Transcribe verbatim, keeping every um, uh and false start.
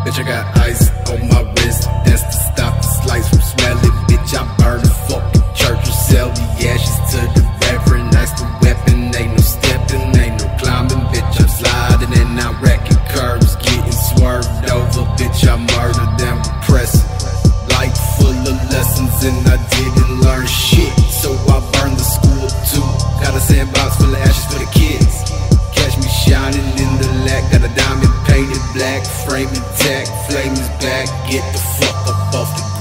Bitch, I got ice on my wrist, that's to stop the slice from smelling. Bitch, I burn the fucking church or sell the ashes to the reverend. That's the weapon, ain't no stepping, ain't no climbing. Bitch, I'm sliding and I'm wrecking curves, getting swerved over. Bitch, I murdered and repressing. Life full of lessons and I didn't learn shit, so I burned the school too. Got a sandbox full of ashes for the kids. Catch me shining in the lack, got a diamond painted black, frame intact, flame is back. Get the fuck up off the